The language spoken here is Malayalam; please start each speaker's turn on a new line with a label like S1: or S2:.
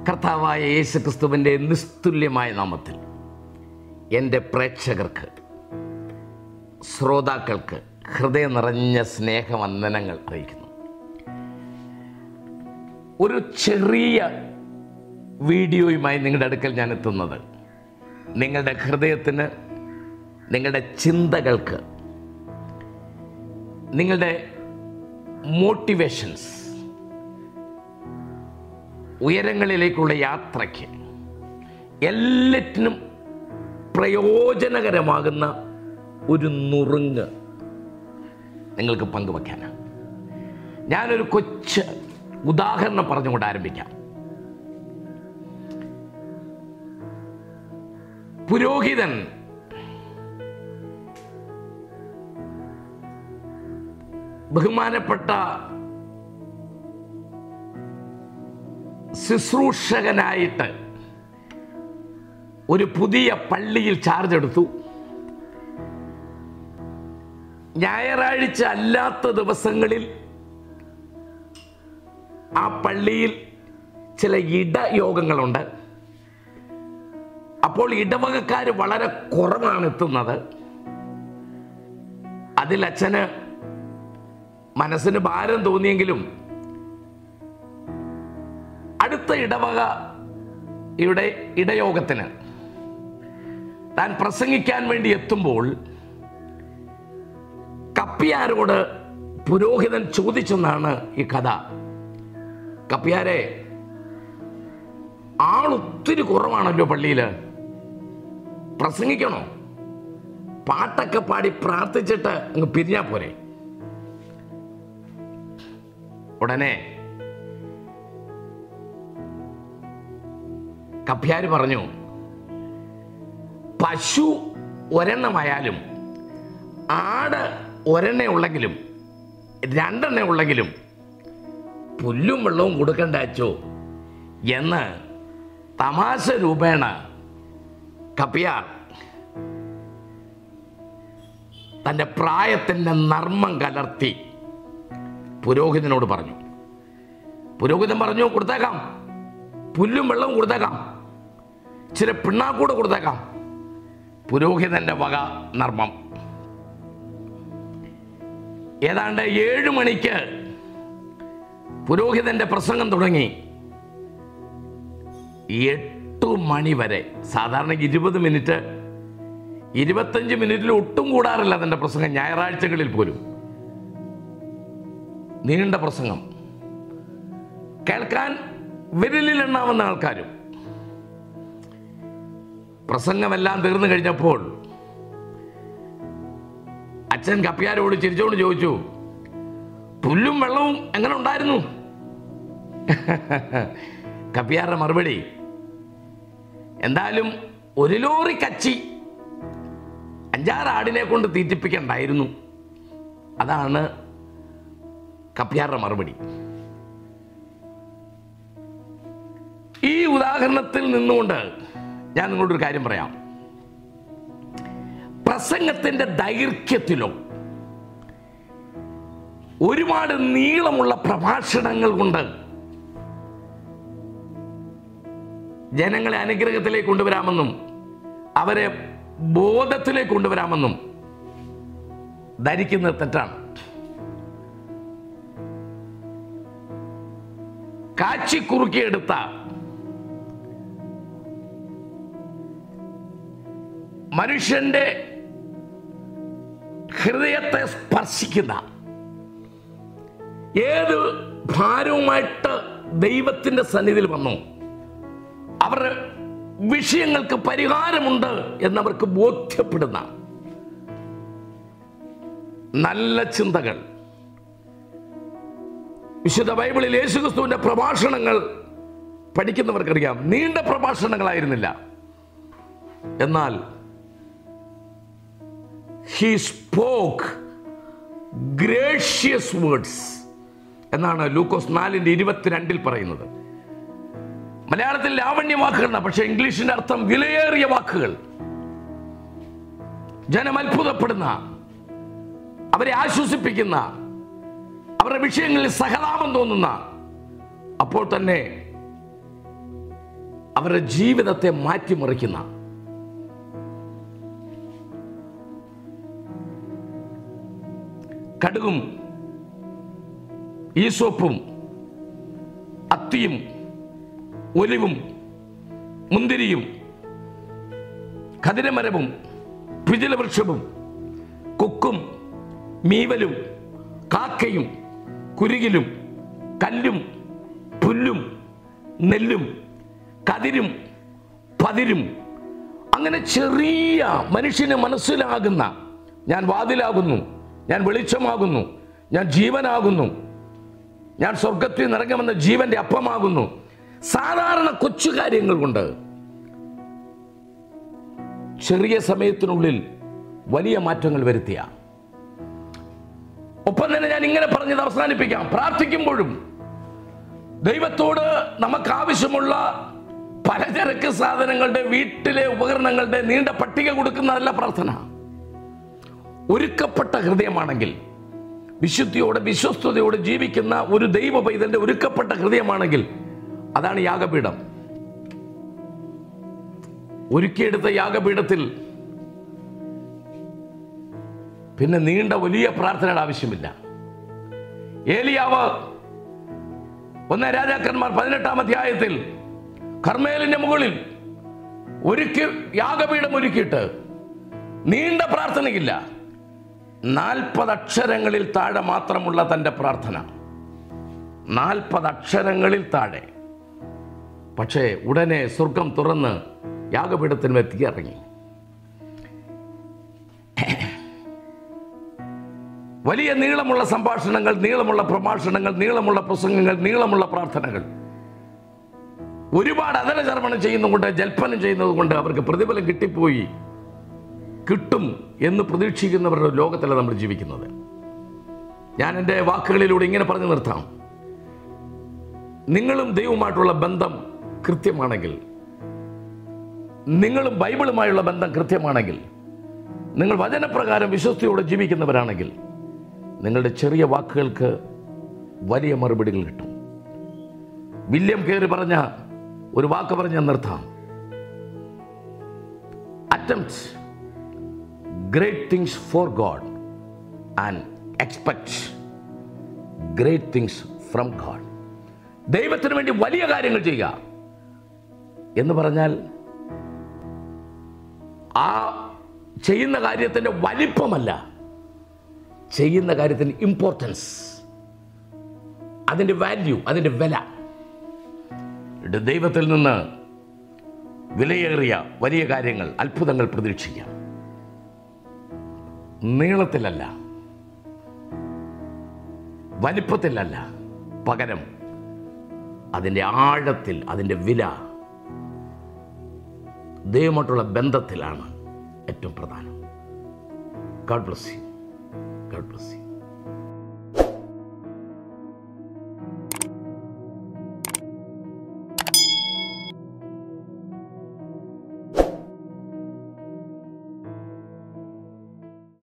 S1: കർത്താവായ യേശുക്രിസ്തുവിൻ്റെ നിസ്തുല്യമായ നാമത്തിൽ എൻ്റെ പ്രേക്ഷകർക്ക്, ശ്രോതാക്കൾക്ക് ഹൃദയം നിറഞ്ഞ സ്നേഹവന്ദനങ്ങൾ അറിയിക്കുന്നു. ഒരു ചെറിയ വീഡിയോയുമായി നിങ്ങളുടെ അടുക്കൽ ഞാൻ എത്തുന്നത് നിങ്ങളുടെ ഹൃദയത്തിന്, നിങ്ങളുടെ ചിന്തകൾക്ക്, നിങ്ങളുടെ മോട്ടിവേഷൻസ്, ഉയരങ്ങളിലേക്കുള്ള യാത്രയ്ക്ക് എല്ലാറ്റിനും പ്രയോജനകരമാകുന്ന ഒരു നുറുങ്ങ് നിങ്ങൾക്ക് പങ്കുവയ്ക്കാനാണ്. ഞാനൊരു കൊച്ചു ഉദാഹരണം പറഞ്ഞുകൊണ്ട് ആരംഭിക്കാം. പുരോഹിതൻ ബഹുമാനപ്പെട്ട ശുശ്രൂഷകനായിട്ട് ഒരു പുതിയ പള്ളിയിൽ ചാർജ് എടുത്തു. ഞായറാഴ്ച അല്ലാത്ത ദിവസങ്ങളിൽ ആ പള്ളിയിൽ ചില ഇടയോഗങ്ങളുണ്ട്. അപ്പോൾ ഇടവകക്കാർ വളരെ കുറവാണ് എത്തുന്നത്. അതിൽ അച്ഛന് മനസ്സിന് ഭാരം തോന്നിയെങ്കിലും അടുത്ത ഇടവകയുടെ ഇടയോഗത്തിന് താൻ പ്രസംഗിക്കാൻ വേണ്ടി എത്തുമ്പോൾ കപ്പ്യാരോട് പുരോഹിതൻ ചോദിച്ചെന്നാണ് ഈ കഥ. കപ്പ്യാരെ, ആളൊത്തിരി കുറവാണല്ലോ പള്ളിയിൽ, പ്രസംഗിക്കണോ? പാട്ടൊക്കെ പാടി പ്രാർത്ഥിച്ചിട്ട് അങ്ങ് പിരിഞ്ഞാ പോരെ? ഉടനെ കപ്പ്യാര് പറഞ്ഞു, പശു ഒരെണ്ണമായാലും ആട് ഒരെണ്ണ ഉള്ളെങ്കിലും രണ്ടെണ്ണ ഉള്ളെങ്കിലും പുല്ലും വെള്ളവും കൊടുക്കണ്ട അച്ചോ എന്ന് തമാശ രൂപേണ കപ്പ്യാർ തൻ്റെ പ്രായത്തിൻ്റെ നർമ്മം കലർത്തി പുരോഹിതനോട് പറഞ്ഞു. പുരോഹിതൻ പറഞ്ഞു, കൊടുത്തേക്കാം, പുല്ലും വെള്ളവും കൊടുത്തേക്കാം, ഇച്ചിരി പിണ്ണാക്കൂടെ കൊടുത്തേക്കാം. പുരോഹിതന്റെ വക നർമ്മം. ഏതാണ്ട് 7 മണിക്ക് പുരോഹിതന്റെ പ്രസംഗം തുടങ്ങി. 8 മണി വരെ, സാധാരണ 20 മിനിറ്റ്, 25 മിനിറ്റിൽ ഒട്ടും കൂടാറില്ല അതിൻ്റെ പ്രസംഗം, ഞായറാഴ്ചകളിൽ പോലും. നീണ്ട പ്രസംഗം കേൾക്കാൻ വിരലിലെണ്ണാവുന്ന ആൾക്കാരും. പ്രസംഗമെല്ലാം തീർന്നു കഴിഞ്ഞപ്പോൾ അച്ഛൻ കപ്പ്യാരോട് ചിരിച്ചോണ്ട് ചോദിച്ചു, പുല്ലും വെള്ളവും എങ്ങനെ ഉണ്ടായിരുന്നു? കപ്പ്യാരുടെ മറുപടി, എന്തായാലും 1 ലോറി കച്ചി 5-6 ആടിനെ കൊണ്ട് തീറ്റിപ്പിക്കണ്ടായിരുന്നു. അതാണ് കപ്പ്യാരുടെ മറുപടി. ഈ ഉദാഹരണത്തിൽ നിന്നുകൊണ്ട് ഞാൻ നിങ്ങളോടൊരു കാര്യം പറയാം. പ്രസംഗത്തിന്റെ ദൈർഘ്യത്തിലോ ഒരുപാട് നീളമുള്ള പ്രഭാഷണങ്ങൾ കൊണ്ട് ജനങ്ങളെ അനുഗ്രഹത്തിലേക്ക് കൊണ്ടുവരാമെന്നും അവരെ ബോധത്തിലേക്ക് കൊണ്ടുവരാമെന്നും ധരിക്കുന്നത് തെറ്റാണ്. കാച്ചി കുറുക്കിയെടുത്ത മനുഷ്യന്റെ ഹൃദയത്തെ സ്പർശിക്കുന്ന ഏത് ഭാരവുമായിട്ട് ദൈവത്തിന്റെ സന്നിധിയിൽ വന്നു അവരുടെ വിഷയങ്ങൾക്ക് പരിഹാരമുണ്ട് എന്നവർക്ക് ബോധ്യപ്പെടുന്ന നല്ല ചിന്തകൾ. വിശുദ്ധ ബൈബിളിൽ യേശുക്രിസ്തുവിന്റെ പ്രഭാഷണങ്ങൾ പഠിക്കുന്നവർക്കറിയാം, നീണ്ട പ്രഭാഷണങ്ങളായിരുന്നില്ല. എന്നാൽ he spoke gracious words എന്നാണ് ലൂക്കോസ് 4:22 പറയുന്നത്. മലയാളത്തിൽ ലാവണ്യ വാക്കുകൾ, പക്ഷെ ഇംഗ്ലീഷിന്റെ അർത്ഥം വിലയേറിയ വാക്കുകൾ. ജനം അത്ഭുതപ്പെടുന്ന, അവരെ ആശ്വസിപ്പിക്കുന്ന, അവരുടെ വിഷയങ്ങളിൽ സഹതാപം തോന്നുന്ന, അപ്പോൾ തന്നെ അവരുടെ ജീവിതത്തെ മാറ്റിമറിക്കുന്ന കടുകും ഈസോപ്പും അത്തിയും ഒലിവും മുന്തിരിയും കതിരമരവും പിചിലവൃക്ഷവും കൊക്കും മീവലും കാക്കയും കുരുകിലും കല്ലും പുല്ലും നെല്ലും കതിരും പതിരും, അങ്ങനെ ചെറിയ മനുഷ്യന് മനസ്സിലാകുന്ന ഞാൻ വാതിലാകുന്നു, ഞാൻ വെളിച്ചമാകുന്നു, ഞാൻ ജീവനാകുന്നു, ഞാൻ സ്വർഗത്തിൽ നിറങ്ങുമെന്ന ജീവന്റെ അപ്പമാകുന്നു, സാധാരണ കൊച്ചു കാര്യങ്ങൾ കൊണ്ട് ചെറിയ സമയത്തിനുള്ളിൽ വലിയ മാറ്റങ്ങൾ വരുത്തിയ. ഒപ്പം തന്നെ ഞാൻ ഇങ്ങനെ പറഞ്ഞത് അവസാനിപ്പിക്കാം. പ്രാർത്ഥിക്കുമ്പോഴും ദൈവത്തോട് നമുക്ക് ആവശ്യമുള്ള പലചരക്ക് സാധനങ്ങളുടെ, വീട്ടിലെ ഉപകരണങ്ങളുടെ നീണ്ട പട്ടിക കൊടുക്കുന്നതല്ല പ്രാർത്ഥന. ഒരുക്കപ്പെട്ട ഹൃദയമാണെങ്കിൽ, വിശുദ്ധിയോടെ വിശ്വസ്തയോടെ ജീവിക്കുന്ന ഒരു ദൈവ പൈതലിന്റെ ഒരുക്കപ്പെട്ട ഹൃദയമാണെങ്കിൽ അതാണ് യാഗപീഠം. ഒരുക്കിയെടുത്ത യാഗപീഠത്തിൽ പിന്നെ നീണ്ട വലിയ പ്രാർത്ഥനയുടെ ആവശ്യമില്ല. ഏലിയാവ് 1 രാജാക്കന്മാർ 18-ാം അധ്യായത്തിൽ കർമ്മേലിന്റെ മുകളിൽ യാഗപീഠം ഒരുക്കിയിട്ട് നീണ്ട പ്രാർത്ഥനയില്ല, 40 അക്ഷരങ്ങളിൽ താഴെ മാത്രമുള്ള തൻ്റെ പ്രാർത്ഥന, 40 അക്ഷരങ്ങളിൽ താഴെ. പക്ഷേ ഉടനെ സ്വർഗം തുറന്ന് യാഗപീഠത്തിന് തീ ഇറങ്ങി. വലിയ നീളമുള്ള സംഭാഷണങ്ങൾ, നീളമുള്ള പ്രഭാഷണങ്ങൾ, നീളമുള്ള പ്രസംഗങ്ങൾ, നീളമുള്ള പ്രാർത്ഥനകൾ, ഒരുപാട് അദരചർമ്മണം ചെയ്യുന്നതുകൊണ്ട്, ജൽപ്പനം ചെയ്യുന്നത് കൊണ്ട് അവർക്ക് പ്രതിഫലം കിട്ടും എന്ന് പ്രതീക്ഷിക്കുന്നവരുടെ ലോകത്തിലാണ് നമ്മൾ ജീവിക്കുന്നത്. ഞാൻ എൻ്റെ വാക്കുകളിലൂടെ ഇങ്ങനെ പറഞ്ഞു നിർത്താം. നിങ്ങളും ദൈവവുമായിട്ടുള്ള ബന്ധം കൃത്യമാണെങ്കിൽ, നിങ്ങളും ബൈബിളുമായുള്ള ബന്ധം കൃത്യമാണെങ്കിൽ, നിങ്ങൾ വചനപ്രകാരം വിശ്വസ്തയോടെ ജീവിക്കുന്നവരാണെങ്കിൽ, നിങ്ങളുടെ ചെറിയ വാക്കുകൾക്ക് വലിയ മറുപടികൾ കിട്ടും. വില്യം കേറി പറഞ്ഞ ഒരു വാക്ക് പറഞ്ഞ് നിർത്താം. Attempt great things for God and expect great things from God. ദൈവത്തിന് വേണ്ടി വലിയ കാര്യങ്ങൾ ചെയ്യുക എന്ന് പറഞ്ഞാൽ ആ ചെയ്യുന്ന കാര്യത്തിൻ്റെ വലിപ്പമല്ല, ചെയ്യുന്ന കാര്യത്തിന് ഇമ്പോർട്ടൻസ്, അതിൻ്റെ വാല്യൂ, അതിൻ്റെ വില. ദൈവത്തിൽ നിന്ന് വിലയേറിയ വലിയ കാര്യങ്ങൾ, അത്ഭുതങ്ങൾ പ്രതീക്ഷിക്കാം. നീളത്തിലല്ല, വലിപ്പത്തിലല്ല, പകരം അതിൻ്റെ ആഴത്തിൽ, അതിൻ്റെ വില, ദൈവമായിട്ടുള്ള ബന്ധത്തിലാണ് ഏറ്റവും പ്രധാനം. God bless you. God bless you.